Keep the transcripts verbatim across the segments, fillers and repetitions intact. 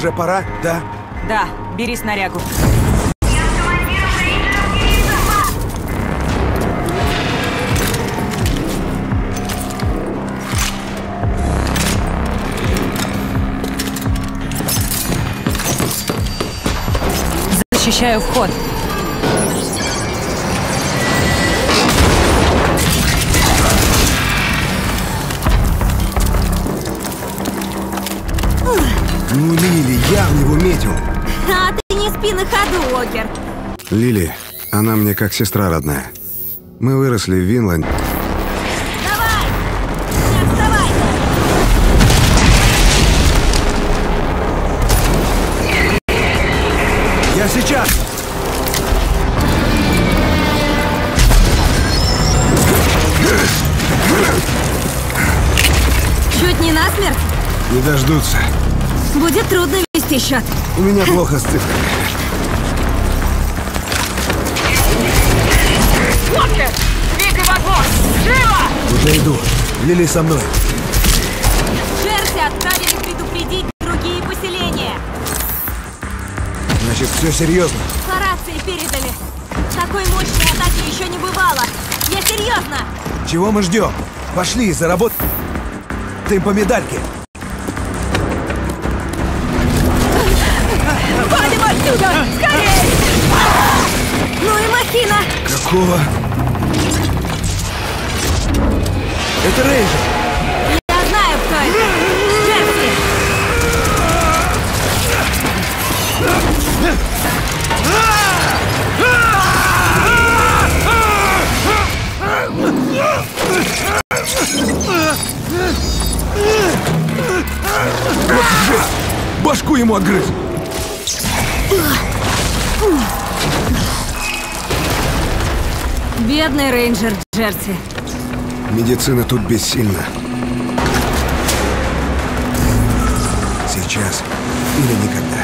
Уже пора, да? Да, бери снарягу. Защищаю вход. Ну, Лили, я в него метил. А ты не спи на ходу, Уокер. Лили, она мне как сестра родная. Мы выросли в Винланде. Давай! Не отставай! Я сейчас! Чуть не насмерть? Не дождутся. Будет трудно вести счет. У меня плохо с цифрами. Уокер! Двигай вагон! Живо! Уже иду. Лили со мной. Джерси отправили предупредить другие поселения. Значит, все серьезно. По рации передали. Такой мощной атаки еще не бывало. Я серьезно. Чего мы ждем? Пошли, заработаем по медальке. Валим отсюда! Скорей! Ну и махина! Какого? Это Рейнджер. Я знаю, кто это. Джерси! Башку ему отгрыз. Бедный рейнджер Джерси. Медицина тут бессильна. Сейчас или никогда.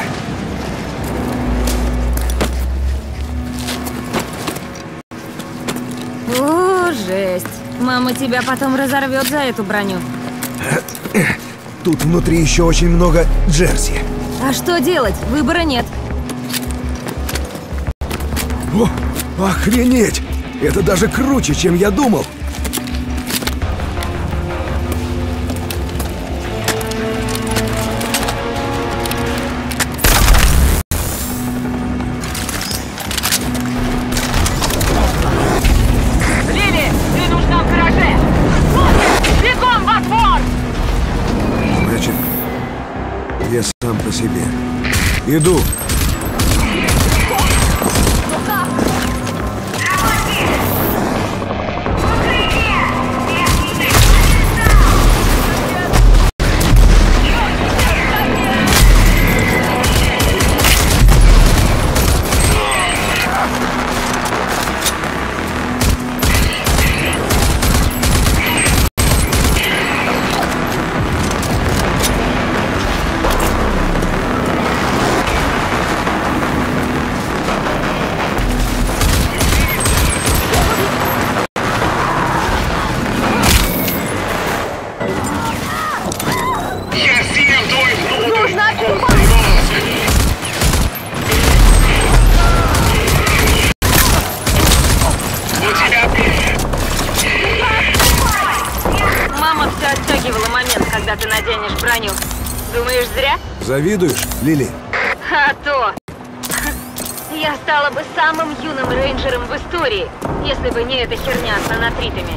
О, жесть. Мама тебя потом разорвет за эту броню. Тут внутри еще очень много Джерси. А что делать? Выбора нет. О, охренеть! Это даже круче, чем я думал. Лили, ты нужна в гараже! Бегом во двор! Значит, я сам по себе. Иду. Мама все оттягивала момент, когда ты наденешь броню. Думаешь, зря? Завидуешь, Лили? А то! Я стала бы самым юным рейнджером в истории, если бы не эта херня с нанотритами.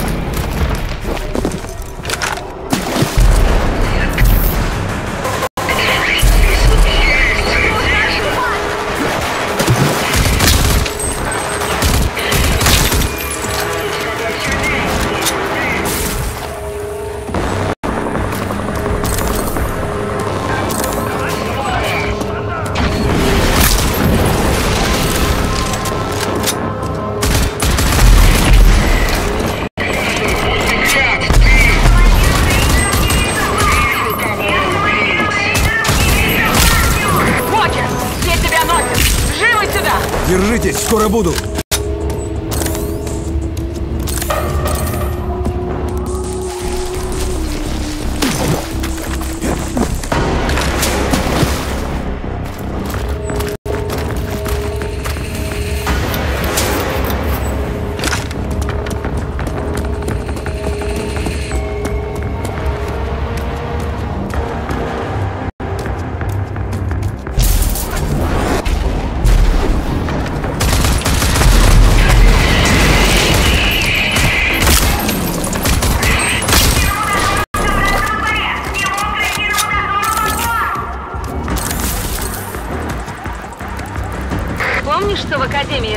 Держитесь, скоро буду.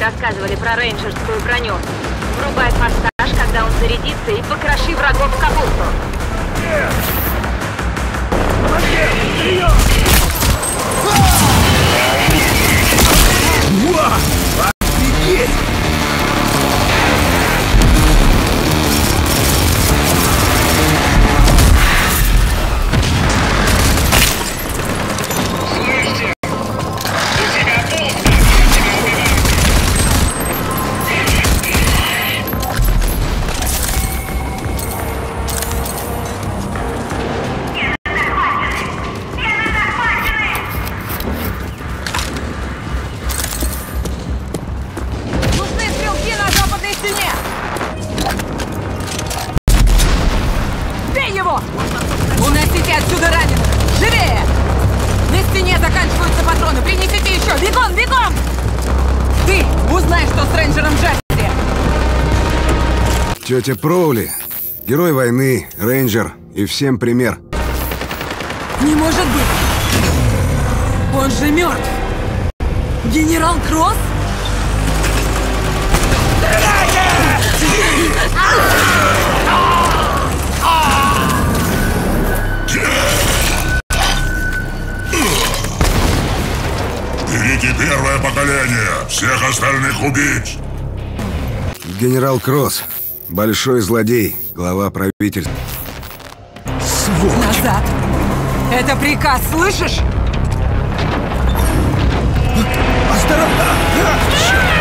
рассказывали про рейнджерскую броню. Врубай форсаж, когда он зарядится, и покроши врагов в капусту. Офигеть! Нужны стрелки на западной стене! Бей его! Уносите отсюда раненых! Живее! На стене заканчиваются патроны! Принесите еще! Бегом, бегом! Ты узнай, что с рейнджером Джесси! Тетя Проули, герой войны, рейнджер и всем пример. Не может быть! Он же мертв! Генерал Кросс? Берите первое поколение! Всех остальных убить! Генерал Кросс, большой злодей, глава правительства. Назад! Это приказ, слышишь? Осторожно!